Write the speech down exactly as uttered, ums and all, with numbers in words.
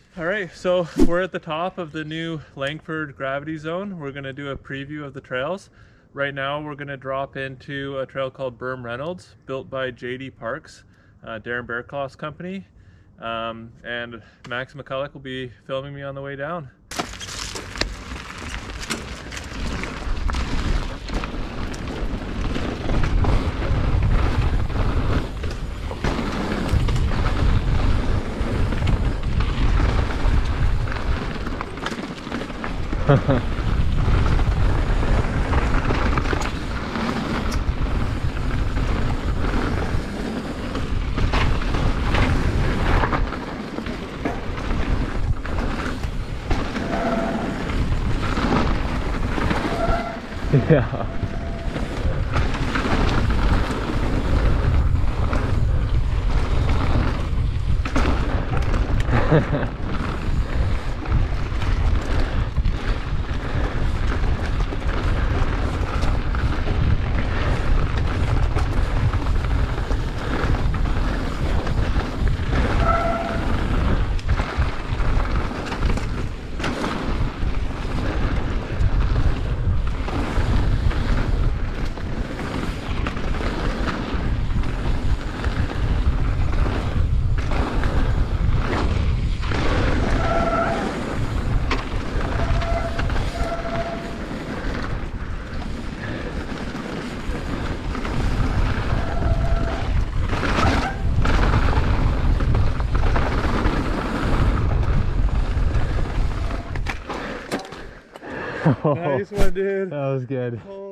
All right, so we're at the top of the new Langford gravity zone. We're gonna do a preview of the trails. Right now, we're gonna drop into a trail called Berm Reynolds, built by J D Parks, uh, Darren Bearcloth's company. Um, and Max McCulloch will be filming me on the way down. Yeah. Nice one, dude. That was good. Holy